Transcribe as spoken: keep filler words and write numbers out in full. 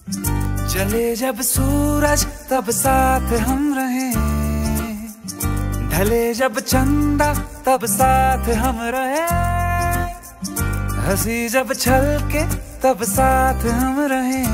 चले जब सूरज तब साथ हम रहे, ढले जब चंदा तब साथ हम रहे, हंसी जब छलके तब साथ हम रहे।